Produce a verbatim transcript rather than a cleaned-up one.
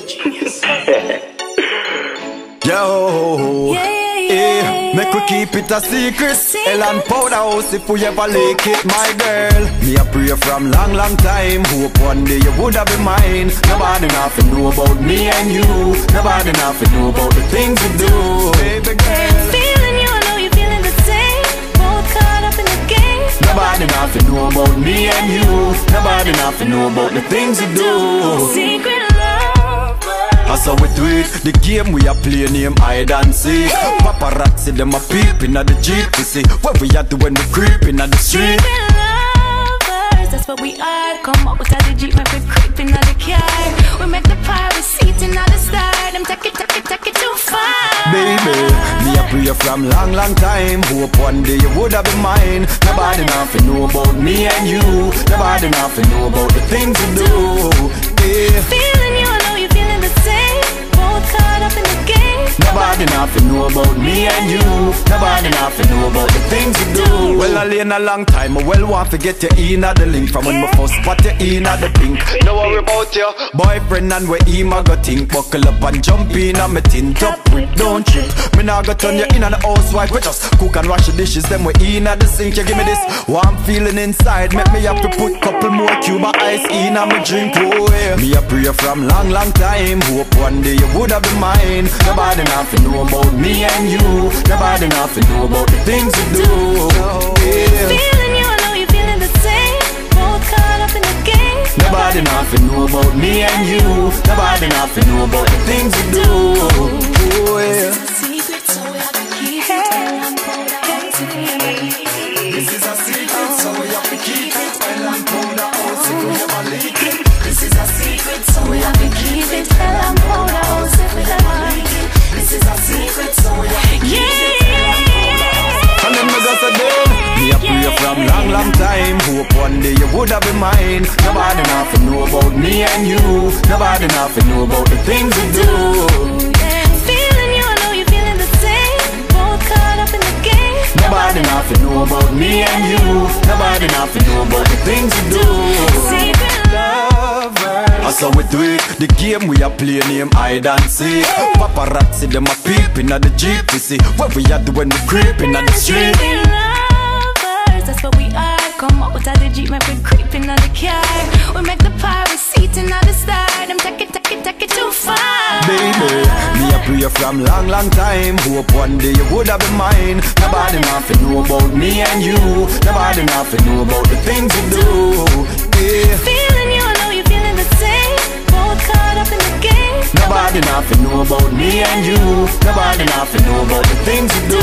Yo, yeah, yeah, yeah, eh, make we keep it a secret. Ellen Powder House if we ever leak it, my girl. Me a pray from long, long time. Hope one day you woulda be mine. Nobody nothing know about me and you. Nobody nothing know about the things we do, baby girl. Feeling you, I know you feeling the same. Both caught up in the game. Nobody nothing know about me and you. Nobody nothing know about the things we do. Secret love. That's how we do it. The game we are playing name hide and seek. Paparazzi them a peep inna the Jeep. You see what we are doing, we creep inna the street. Secret lovers, that's what we are. Come up with the Jeep, make we creep inna the car. We make the pirate seat inna the star. Them take it, take it, take it too far. Baby, me a pray from long, long time. Hope one day you woulda be mine. Nobody nothing know about me and you. Nobody nothing know about the things we do. Yeah. Feeling you, I know you feeling the same. Both caught up in the game. Nobody nothing know about me and you. Nobody nothing know about the things we do. Well, I lay in a long time. I well want to get you in at the link. From when we first spot you in at the pink. No worry about your boyfriend and where he ma go think. Buckle up and jump in and me tint up with. Don't trip. Me nah go turn you in at the housewife. We just cook and wash the dishes. Then we in at the sink. You give me this warm feeling inside. Make me have to put couple more Cuba ice in and me drink. Oh yeah. Me a pray from long, long time. Hope one day you woulda be mine. Nobody nothing know about me and you. Nobody nothing know about the things we do. Yeah. Feeling you, I know you feeling the same. Both caught up in the game. Nobody nothing know about me and you. Nobody nothing know about the things we do. Oh yeah. Secret, so we have to keep it. This is a secret, so we have to keep it. Ellen Powder House if we ever leak it. This is a secret, so we have to keep it. Ellen Powder House if we ever leak it. This is a secret, so we have to keep it. And then me just a day. Me a pray from long, long time. Hope one day you woulda be mine. Nobody nothing know about me and you. Nobody nothing know about the things we do. Feeling you, I know you feeling the same. Both caught up in the game. Nobody nothing know about me and you. Nobody nothing know about the things we do. Secret lover. That's how we do it. The game we are playing name hide and seek. Paparazzi them a peep inna the Jeep. You see what we are doing, we creep inna the street. Secret lovers, that's what we are. Come up with the Jeep, make we creep inna the car. We make the pirate seat inna the star. Them take it, take it, take it too far. Baby, me a pray from long, long time. Hope one day you woulda be mine. Nobody nothing know about me and you. Nobody nothing know about the things we do. Yeah. Feeling you, I know you feeling the same. Both caught up in the game. Nobody nothing know about me and you. Nobody nothing know about the things we do.